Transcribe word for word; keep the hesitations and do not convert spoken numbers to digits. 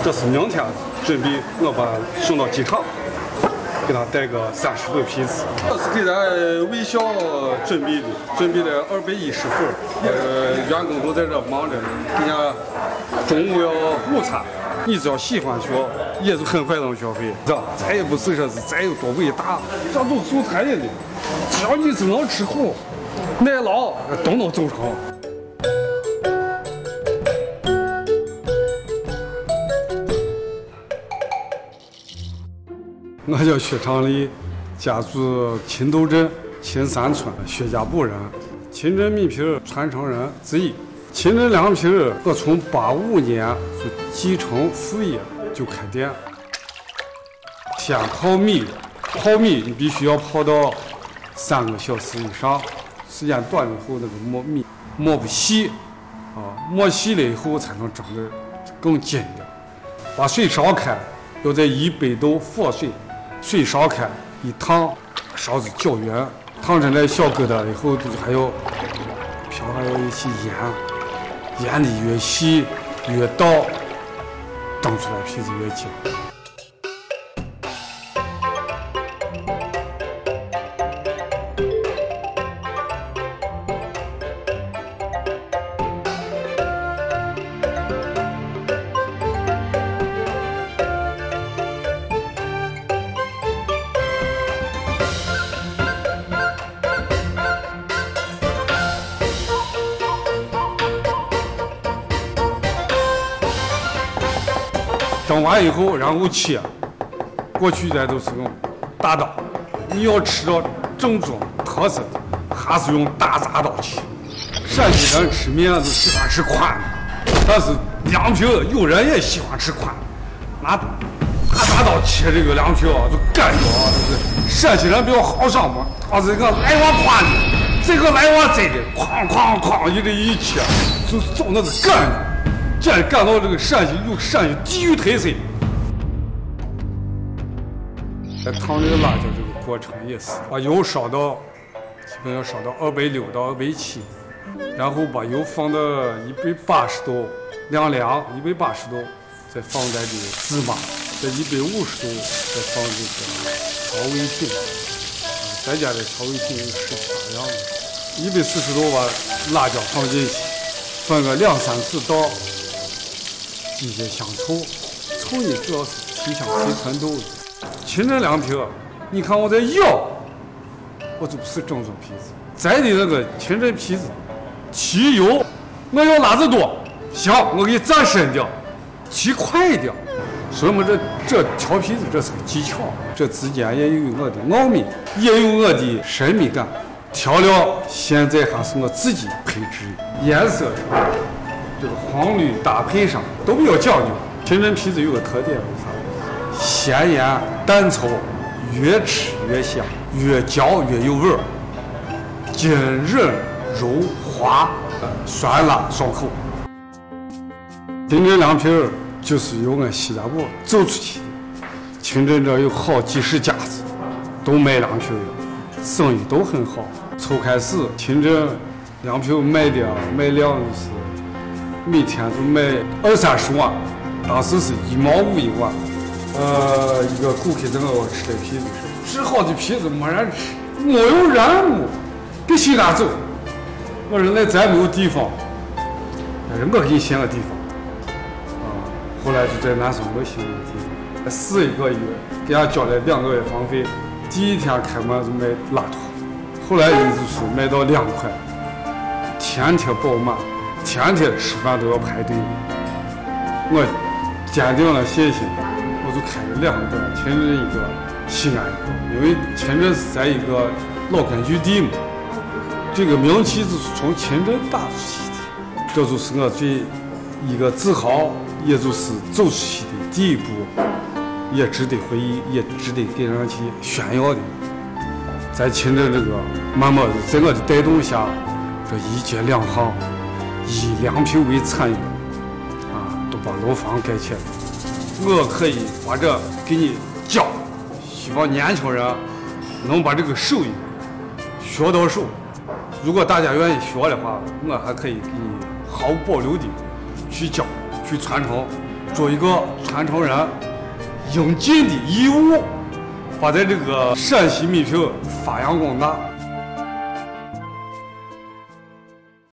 这是明天准备，我把它送到机场，给他带个三十份皮子。这是给咱卫校准备的，准备了二百一十份。呃，员工都在这忙着呢。人家中午要午餐，你只要喜欢学，也就很快能学会。这咱也不是说是咱有多伟大，这都做餐饮的，只要你是能吃苦、耐劳，都能走成。我叫薛长利，家住秦斗镇秦山村薛家堡人，秦镇米皮传承人之一。秦镇凉皮我从八五年就继承父业就开店。先泡米，泡米你必须要泡到三个小时以上，时间短了以后那个磨米磨不细啊，磨细了以后才能蒸得更紧一点。把水烧开，要在一百度沸水。水烧开，一烫，勺子搅匀，烫成那小疙瘩以后，就是还要瓢还要一起腌，腌的越细越倒，蒸出来皮子越紧。蒸完以后，然后切。过去咱都是用大刀，你要吃到正宗特色的，还是用大铡刀切。陕西人吃面子喜欢吃宽的，但是凉皮有人也喜欢吃宽，拿大铡刀切这个凉皮啊，就感觉啊，就是陕西人比较豪爽嘛，他这个来碗宽的，这个来碗窄的，哐哐哐一这一切，就找那个感觉。这感到这个陕西有陕西地域特色。在烫这个辣椒这个过程也是，把油烧到基本要烧到二百六到二百七，然后把油放到一百八十度凉凉，一百八十度，再放在这个芝麻，在一百五十度再放这个调味品，啊，咱家的调味品有十七八样的，一百四十度把辣椒放进去，放个两三次到。一些香臭，臭呢主要是提香提纯度的。秦镇凉皮，你看我在要，我就不是正宗皮子。咱的那个秦镇皮子，提油，我要辣子多，行，我给你蘸深点，提快一点。所以我这这调皮子这是个技巧，这之间也有我的奥秘，也有我的神秘感。调料现在还是我自己配置，颜色上。这个黄绿搭配上都比较讲究。秦镇皮子有个特点是啥？咸盐淡稠，越吃越香，越嚼越有味儿，筋韧柔滑，酸辣爽口。秦镇凉皮儿就是由俺西家堡走出去的。秦镇这有好几十家子，都卖凉皮的，生意都很好。从开始秦镇凉皮卖的卖量就是。每天就卖二三十碗，当时是一毛五一碗。呃，一个顾客在我吃的皮子是，吃好的皮子没人吃，没有人物，必须拿走。我说那咱没有地方，人我给你选个地方。啊，后来就在南松路选个地方，试一个月，给俺交了两个月房费。第一天开门就卖拉土，后来也就是卖到两块，天天爆满。天天吃饭都要排队，我坚定了信心，我就开了两个店，秦镇一个，西安一个。因为秦镇是咱一个老根据地嘛，这个名气就是从秦镇打出去的，这就是我最一个自豪，也就是走出去的第一步，也值得回忆，也值得给人去炫耀的。在秦镇这个慢慢的在我的带动下，这一街两行。以凉皮为产业，啊，都把楼房盖起来。我可以把这给你教，希望年轻人能把这个手艺学到手。如果大家愿意学的话，我还可以给你毫无保留的去教、去传承， 做一个传承人应尽的义务，把咱这个陕西米评发扬光大。